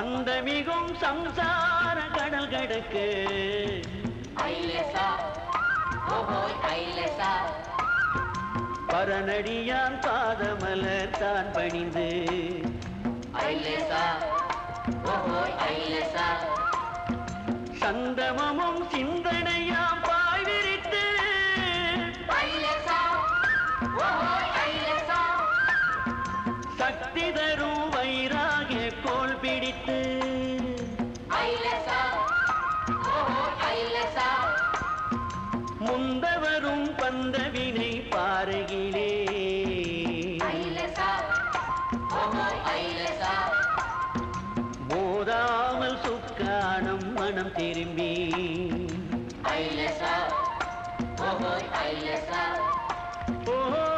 பந்தமிகும் சம்சார கடல் கடக்கு பரநடியான் பாதமலர் தான் பணிந்து சந்தமமும் சிந்தனையாம் பாய் விரித்து சக்தி தரும் வைராகிய கோல் பிடித்து முந்தவரும் பந்தவினை பாருகிலே போதாமல் சுக்கானம் மனம் திரும்பி ஓஹோ